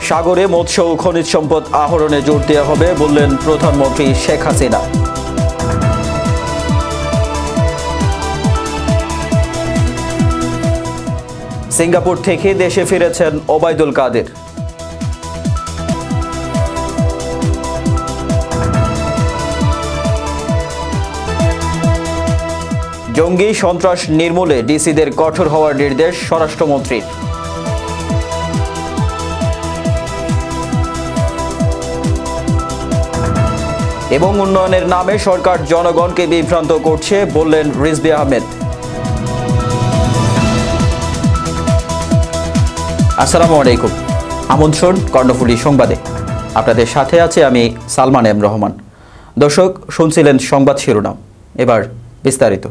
সাগরে মৎস্য ও খনিজ সম্পদ আহরণে জোর দেওয়া হবে বললেন প্রধানমন্ত্রী শেখ হাসিনা। সিঙ্গাপুর থেকে দেশে ফিরেছেন ওবায়দুল কাদের। জঙ্গি সন্ত্রাস নির্মূলে ডিসিদের কঠোর হওয়ার নির্দেশ স্বরাষ্ট্রমন্ত্রীর। এবং উন্নয়নের নামে সরকার জনগণকে বিভ্রান্ত করছে বললেন রিজভী আহমেদ। আসসালামু আলাইকুম, আমন্ত্রণ কর্ণফুলী সংবাদে। আপনাদের সাথে আছে আমি সালমান এম রহমান। দর্শক, শুনছিলেন সংবাদ শিরোনাম, এবার বিস্তারিত।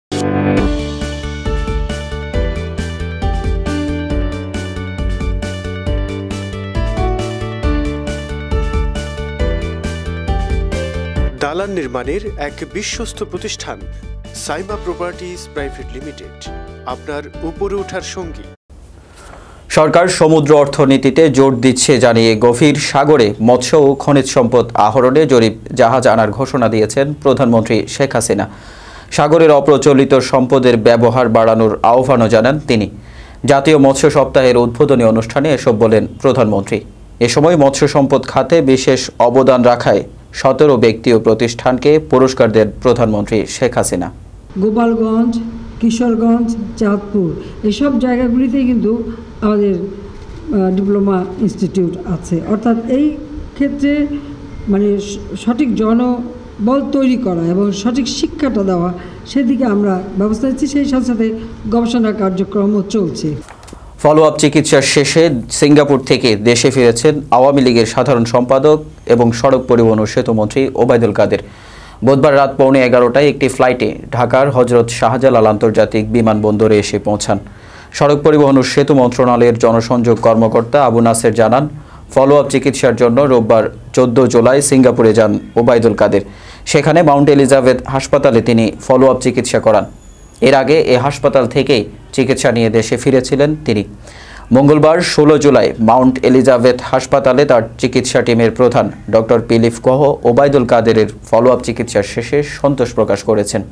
দালান নির্মাণের এক বিশ্বস্ত প্রতিষ্ঠান সাইমা প্রপার্টিজ প্রাইভেট লিমিটেড আপনার উপরে ওঠার সঙ্গী। সরকার সমুদ্র অর্থনীতিতে জোর দিচ্ছে জানিয়ে গভীর সাগরে মৎস্য ও খনিজ সম্পদ আহরণে জরিপ জাহাজ আনার ঘোষণা দিয়েছেন প্রধানমন্ত্রী শেখ হাসিনা। সাগরের অপ্রচলিত সম্পদের ব্যবহার বাড়ানোর আহ্বানও জানান তিনি। জাতীয় মৎস্য সপ্তাহের উদ্বোধনী অনুষ্ঠানে এসব বলেন প্রধানমন্ত্রী। এ সময় মৎস্য সম্পদ খাতে বিশেষ অবদান রাখায় 17 ব্যক্তি ও প্রতিষ্ঠানকে পুরস্কার দেন প্রধানমন্ত্রী শেখ হাসিনা। গোপালগঞ্জ, কিশোরগঞ্জ, চাঁদপুর এসব জায়গাগুলিতেই কিন্তু আমাদের ডিপ্লোমা ইনস্টিটিউট আছে। অর্থাৎ এই ক্ষেত্রে মানে সঠিক জনবল তৈরি করা এবং সঠিক শিক্ষাটা দেওয়া, সেদিকে আমরা ব্যবস্থা নিচ্ছি। সেই সাথে সাথে গবেষণা কার্যক্রমও চলছে। ফলো আপ চিকিৎসার শেষে সিঙ্গাপুর থেকে দেশে ফিরেছেন আওয়ামী লীগের সাধারণ সম্পাদক এবং সড়ক পরিবহন ও সেতুমন্ত্রী ওবায়দুল কাদের। বুধবার রাত 11:15টায় একটি ফ্লাইটে ঢাকার হজরত শাহজালাল আন্তর্জাতিক বিমানবন্দরে এসে পৌঁছান। সড়ক পরিবহন ও সেতু মন্ত্রণালয়ের জনসংযোগ কর্মকর্তা আবু নাসের জানান, ফলো আপ চিকিৎসার জন্য রোববার 14 জুলাই সিঙ্গাপুরে যান ওবায়দুল কাদের। সেখানে মাউন্ট এলিজাবেথ হাসপাতালে তিনি ফলো আপ চিকিৎসা করান। এর আগে এ হাসপাতাল থেকেই চিকিৎসা নিয়ে দেশে ফিরেছিলেন তিনি। মঙ্গলবার 16 জুলাই মাউন্ট এলিজাবেথ হাসপাতালে তার চিকিৎসা টিমের প্রধান ডক্টর পিলিফ কহ ওবায়দুল কাদেরের ফলো আপ চিকিৎসার শেষে সন্তোষ প্রকাশ করেছেন।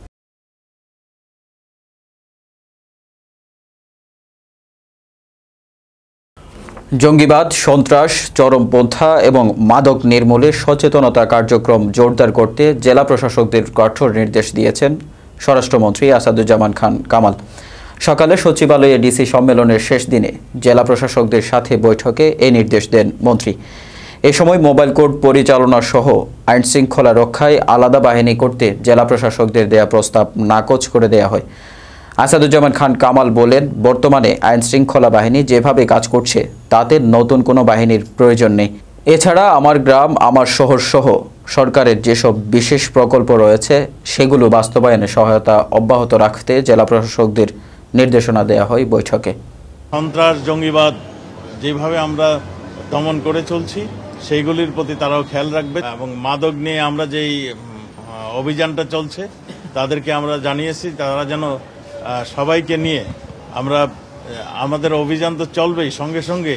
জঙ্গিবাদ, সন্ত্রাস, চরমপন্থা এবং মাদক নির্মূলে সচেতনতা কার্যক্রম জোরদার করতে জেলা প্রশাসকদের কঠোর নির্দেশ দিয়েছেন স্বরাষ্ট্রমন্ত্রী আসাদুজ্জামান খান কামাল। সকালে সচিবালয়ে ডিসি সম্মেলনের শেষ দিনে জেলা প্রশাসকদের সাথে বৈঠকে এই নির্দেশ দেন মন্ত্রী। এ সময় মোবাইল কোর্ট পরিচালনা সহ আইন শৃঙ্খলা রক্ষায় আলাদা বাহিনী করতে জেলা প্রশাসকদের দেয়া প্রস্তাব নাকচ করে দেয়া হয়। আসাদুজ্জামান খান কামাল বলেন, বর্তমানে আইন শৃঙ্খলা বাহিনী যেভাবে কাজ করছে তাতে নতুন কোনো বাহিনীর প্রয়োজন নেই। এছাড়া আমার গ্রাম আমার শহর সহ সরকারের যেসব বিশেষ প্রকল্প রয়েছে সেগুলো বাস্তবায়নে সহায়তা অব্যাহত রাখতে জেলা প্রশাসকদের নির্দেশনা দেওয়া হয় বৈঠকে। সন্ত্রাস, জঙ্গিবাদ যেভাবে আমরা দমন করে চলছি সেইগুলির প্রতি তারাও খেয়াল রাখবে এবং মাদক নিয়ে আমরা যেই অভিযানটা চলছে তাদেরকে আমরা জানিয়েছি তারা যেন সবাইকে নিয়ে আমরা আমাদের অভিযান তো চলবেই, সঙ্গে সঙ্গে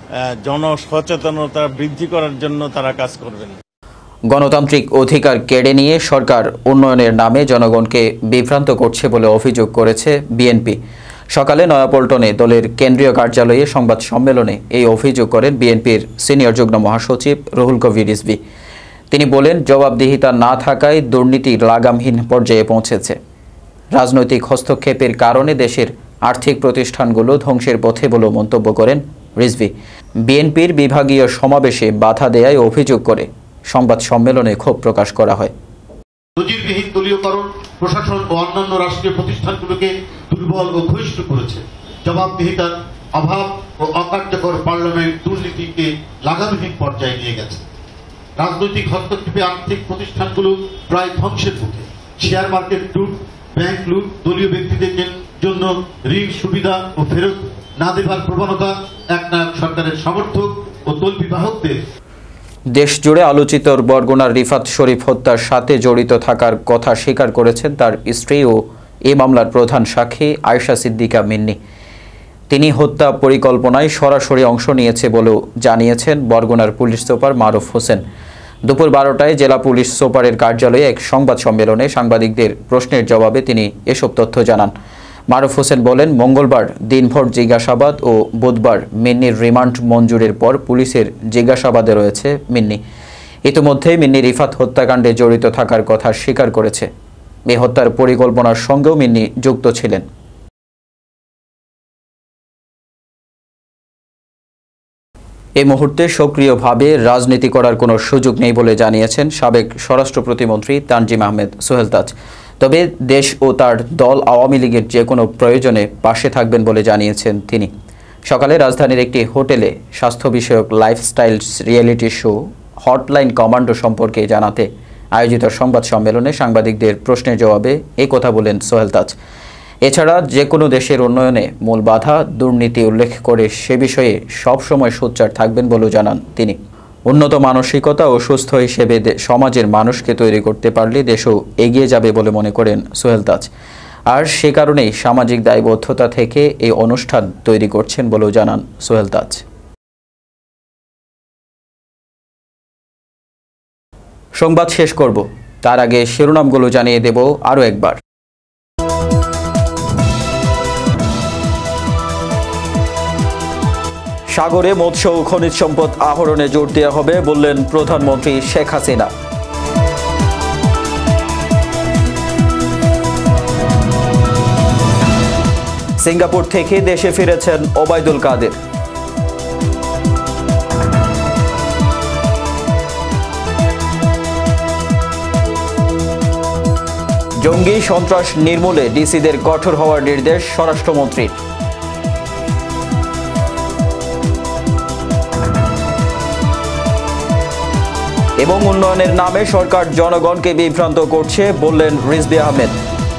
জনসচেতনতা বৃদ্ধি করার জন্য তারা কাজ করবেন। গণতান্ত্রিক অধিকার কেড়ে নিয়ে সরকার উন্নয়নের নামে জনগণকে বিভ্রান্ত করছে বলে অভিযোগ করেছে বিএনপি। সকালে নয়াপল্টনে দলের কেন্দ্রীয় কার্যালয়ে সংবাদ সম্মেলনে এই অভিযোগ করেন বিএনপির সিনিয়র যুগ্ম মহাসচিব রুহুল কবির রিজভী। তিনি বলেন, জবাবদিহিতা না থাকায় দুর্নীতি লাগামহীন পর্যায়ে পৌঁছেছে। রাজনৈতিক হস্তক্ষেপের কারণে দেশের আর্থিক প্রতিষ্ঠানগুলো ধ্বংসের পথে বলে মন্তব্য করেন রিজভী। বিএনপির বিভাগীয় সমাবেশে বাধা দেয়ায় অভিযোগ করে সংবাদ সম্মেলনে ক্ষোভ প্রকাশ করা হয়। নজিরবিহীন দলীয়করণ প্রশাসন ও অন্যান্য রাষ্ট্রীয় প্রতিষ্ঠানগুলোকে দুর্বল ও ক্ষয়িষ্ঠ করেছে। জবাবদিহিতার অভাব ও অকার্যকর পার্লামেন্ট দুর্নীতিকে লাগামহীন পর্যায়ে নিয়ে গেছে। রাজনৈতিক হস্তক্ষেপে আর্থিক প্রতিষ্ঠানগুলো প্রায় ধ্বংসের মুখে। শেয়ার মার্কেট লুট, ব্যাংক লুট, দলীয় ব্যক্তিদের জন্য ঋণ সুবিধা ও ফেরত না দেবার প্রবণতা, একনায়ক সরকারের সমর্থক ও তল্পিবাহকদের। দেশ জুড়ে আলোচিত বরগুনার রিফাত শরীফ হত্যার সাথে জড়িত থাকার কথা স্বীকার করেছেন তার স্ত্রী ও এই মামলার প্রধান সাক্ষী আয়েশা সিদ্দিকা মিন্নি। তিনি হত্যা পরিকল্পনায় সরাসরি অংশ নিয়েছে বলেও জানিয়েছেন বরগুনার পুলিশ সুপার মারুফ হোসেন। দুপুর 12টায় জেলা পুলিশ সুপারের কার্যালয়ে এক সংবাদ সম্মেলনে সাংবাদিকদের প্রশ্নের জবাবে তিনি এসব তথ্য জানান। মারুফ হোসেন বলেন, মঙ্গলবার দিনভর জিজ্ঞাসাবাদ ও বুধবার মিন্নির রিমান্ড মঞ্জুরের পর পুলিশের জিজ্ঞাসাবাদে রয়েছে মিন্নি। ইতিমধ্যে মিন্নি রিফাত হত্যাকাণ্ডে জড়িত থাকার কথা স্বীকার করেছে। এই হত্যার পরিকল্পনার সঙ্গেও মিন্নি যুক্ত ছিলেন। এই মুহূর্তে সক্রিয়ভাবে রাজনীতি করার কোনো সুযোগ নেই বলে জানিয়েছেন সাবেক স্বরাষ্ট্র প্রতিমন্ত্রী তানজিম আহমেদ সোহেল তাজ। তবে দেশ ও তার দল আওয়ামী লীগের যে কোনো প্রয়োজনে পাশে থাকবেন বলে জানিয়েছেন তিনি। সকালে রাজধানীর একটি হোটেলে স্বাস্থ্য বিষয়ক lifestyle reality show hotline commando সম্পর্কে জানাতে আয়োজিত সংবাদ সম্মেলনে সাংবাদিকদের প্রশ্নের জবাবে এই কথা বলেন সোহেল তাজ। এছাড়া যে কোনো দেশের উন্নয়নে মূল বাধা দুর্নীতি উল্লেখ করে সে বিষয়ে সবসময় সোচ্চার থাকবেন বলেও জানান তিনি। উন্নত মানসিকতা ও সুস্থ হিসেবে সমাজের মানুষকে তৈরি করতে পারলে দেশও এগিয়ে যাবে বলে মনে করেন সোহেল তাজ। আর সে কারণেই সামাজিক দায়বদ্ধতা থেকে এই অনুষ্ঠান তৈরি করছেন বলেও জানান সোহেল তাজ। সংবাদ শেষ করব, তার আগে শিরোনামগুলো জানিয়ে দেব আরও একবার। সাগরে মৎস্য ও খনিজ সম্পদ আহরণে জোর দেওয়া হবে বললেন প্রধানমন্ত্রী শেখ হাসিনা। সিঙ্গাপুর থেকে দেশে ফিরেছেন ওবায়দুল কাদের। জঙ্গি সন্ত্রাস নির্মূলে ডিসিদের কঠোর হওয়ার নির্দেশ স্বরাষ্ট্রমন্ত্রীর। এবং উন্নয়নের নামে সরকার জনগণকে বিভ্রান্ত করছে বললেন রিজভী আহমেদ।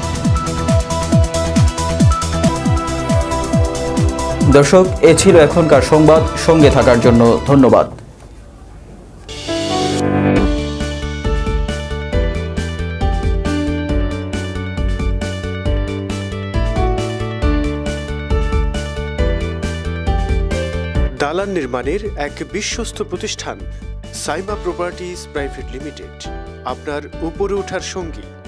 দর্শক, এ ছিল এখনকার সংবাদ। সঙ্গে থাকার জন্য ধন্যবাদ। দালান নির্মাণের এক বিশ্বস্ত প্রতিষ্ঠান সাইমা প্রপার্টিজ প্রাইভেট লিমিটেড, আপনার উপরে ওঠার সঙ্গী।